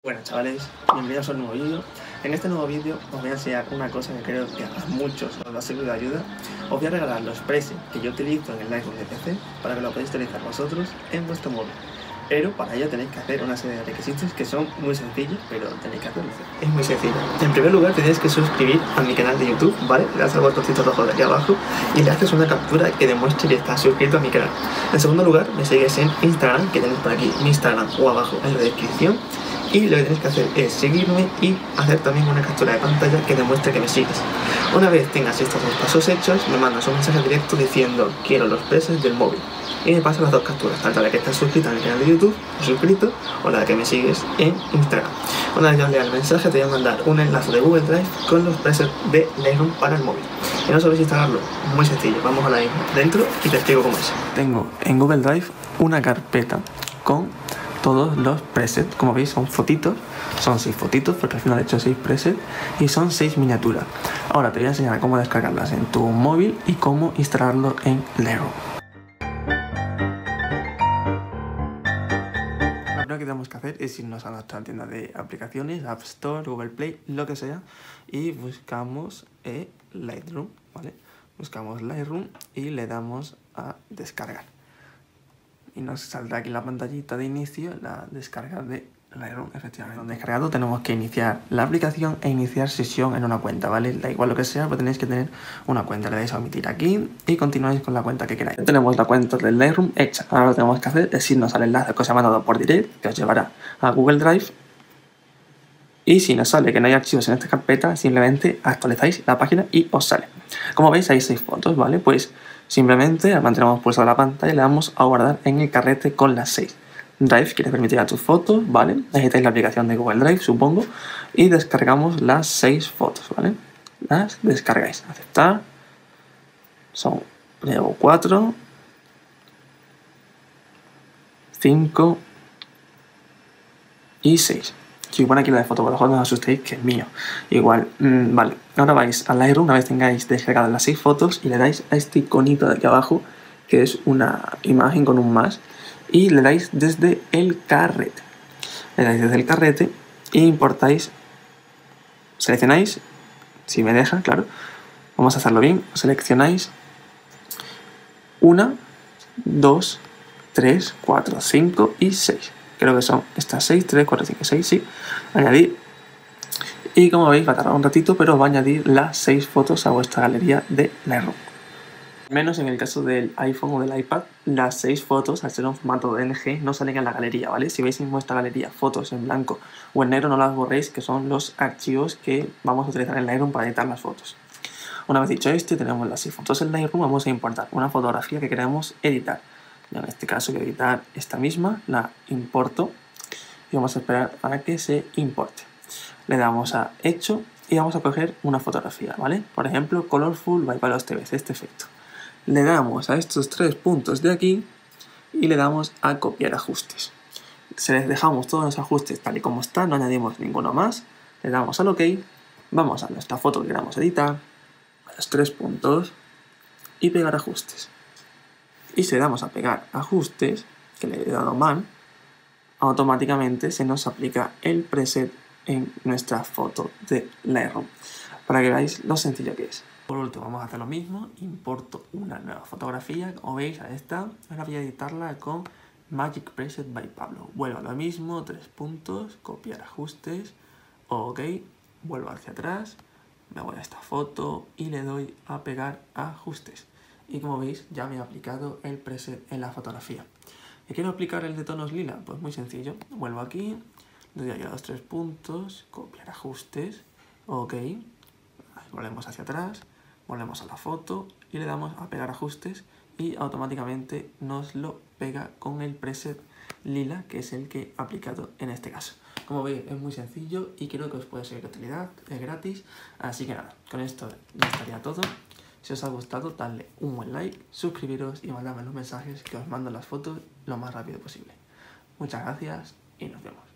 Bueno chavales, bienvenidos a un nuevo vídeo. En este nuevo vídeo os voy a enseñar una cosa que creo que a muchos os va a servir de ayuda. Os voy a regalar los presets que yo utilizo en el Lightroom de PC para que lo podáis utilizar vosotros en vuestro móvil. Pero para ello tenéis que hacer una serie de requisitos que son muy sencillos, pero tenéis que hacerlo. Es muy sencillo. En primer lugar tenéis que suscribir a mi canal de YouTube, ¿vale? Le das al botoncito rojo de aquí abajo y le haces una captura que demuestre que estás suscrito a mi canal. En segundo lugar me sigues en Instagram, que tenéis por aquí mi Instagram o abajo en la descripción. Y lo que tenéis que hacer es seguirme y hacer también una captura de pantalla que demuestre que me sigues. Una vez tengas estos dos pasos hechos, me mandas un mensaje directo diciendo quiero los presets del móvil. Y me pasas las dos capturas, tanto la que estás suscrita a mi canal de YouTube o suscrito, o la que me sigues en Instagram. Una vez yo lea el mensaje, te voy a mandar un enlace de Google Drive con los presets de Lightroom para el móvil. Y no sabéis instalarlo, muy sencillo, vamos a la dentro y te explico cómo es. Tengo en Google Drive una carpeta con todos los presets. Como veis son fotitos, son 6 fotitos porque al final he hecho 6 presets y son 6 miniaturas. Ahora te voy a enseñar cómo descargarlas en tu móvil y cómo instalarlo en Lightroom. Lo primero que tenemos que hacer es irnos a nuestra tienda de aplicaciones, App Store, Google Play, lo que sea, y buscamos Lightroom, ¿vale? Buscamos Lightroom y le damos a descargar. Y nos saldrá aquí en la pantallita de inicio la descarga de Lightroom, efectivamente. Descargado tenemos que iniciar la aplicación e iniciar sesión en una cuenta, ¿vale? Da igual lo que sea, pero tenéis que tener una cuenta. Le dais a omitir aquí y continuáis con la cuenta que queráis. Ya tenemos la cuenta del Lightroom hecha. Ahora lo que tenemos que hacer es irnos al enlace que os he mandado por direct, que os llevará a Google Drive. Y si nos sale que no hay archivos en esta carpeta, simplemente actualizáis la página y os sale. Como veis hay 6 fotos, ¿vale? Pues simplemente mantenemos pulsada la pantalla y le damos a guardar en el carrete con las 6. Drive quiere permitir a tus fotos, ¿vale? Necesitáis la aplicación de Google Drive, supongo. Y descargamos las 6 fotos, ¿vale? Las descargáis. Aceptar. Son 4, 5 y 6. Si pone aquí la de foto, por lo mejor no os asustéis, que es mío. Igual, vale. Ahora vais a Lightroom una vez tengáis descargadas las 6 fotos y le dais a este iconito de aquí abajo, que es una imagen con un más, y le dais desde el carrete. Le dais desde el carrete e importáis, seleccionáis, si me deja, claro, vamos a hacerlo bien, seleccionáis 1, 2, 3, 4, 5 y 6. Creo que son estas 6, 3, 4, 5, 6, sí. Añadir. Y como veis va a tardar un ratito, pero va a añadir las 6 fotos a vuestra galería de Lightroom. Menos en el caso del iPhone o del iPad, las 6 fotos, al ser un formato DNG, no salen en la galería, ¿vale? Si veis en vuestra galería fotos en blanco o en negro, no las borréis, que son los archivos que vamos a utilizar en Lightroom para editar las fotos. Una vez dicho esto y tenemos las 6 fotos en Lightroom, vamos a importar una fotografía que queremos editar. En este caso quiero editar esta misma, la importo y vamos a esperar a que se importe. Le damos a hecho y vamos a coger una fotografía, ¿vale? Por ejemplo, Colorful by Palos TV, este efecto. Le damos a estos 3 puntos de aquí y le damos a copiar ajustes. Si les dejamos todos los ajustes tal y como están, no añadimos ninguno más, le damos al OK, vamos a nuestra foto que queramos editar, a los 3 puntos y pegar ajustes. Y si le damos a pegar ajustes, que le he dado mal, automáticamente se nos aplica el preset en nuestra foto de Lightroom, para que veáis lo sencillo que es. Por último vamos a hacer lo mismo, importo una nueva fotografía, como veis ahí está, ahora voy a editarla con Magic Preset by Pablo. Vuelvo a lo mismo, 3 puntos, copiar ajustes, OK, vuelvo hacia atrás, me voy a esta foto y le doy a pegar ajustes. Y como veis ya me he aplicado el preset en la fotografía. ¿Y quiero aplicar el de tonos lila? Pues muy sencillo. Vuelvo aquí, le doy aquí a los 3 puntos, copiar ajustes, OK. Volvemos hacia atrás, volvemos a la foto y le damos a pegar ajustes y automáticamente nos lo pega con el preset lila, que es el que he aplicado en este caso. Como veis es muy sencillo y creo que os puede ser de utilidad, es gratis. Así que nada, con esto ya estaría todo. Si os ha gustado, dadle un buen like, suscribiros y mandadme los mensajes que os mando las fotos lo más rápido posible. Muchas gracias y nos vemos.